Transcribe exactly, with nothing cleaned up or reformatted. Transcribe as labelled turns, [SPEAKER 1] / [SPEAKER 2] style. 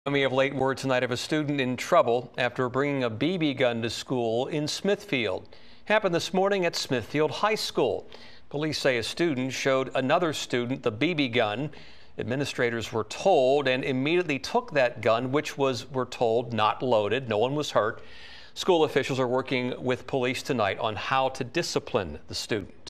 [SPEAKER 1] We have late word tonight of a student in trouble after bringing a B B gun to school in Smithfield. Happened this morning at Smithfield High School. Police say a student showed another student the B B gun. Administrators were told and immediately took that gun, which was, we're told, not loaded. No one was hurt. School officials are working with police tonight on how to discipline the student.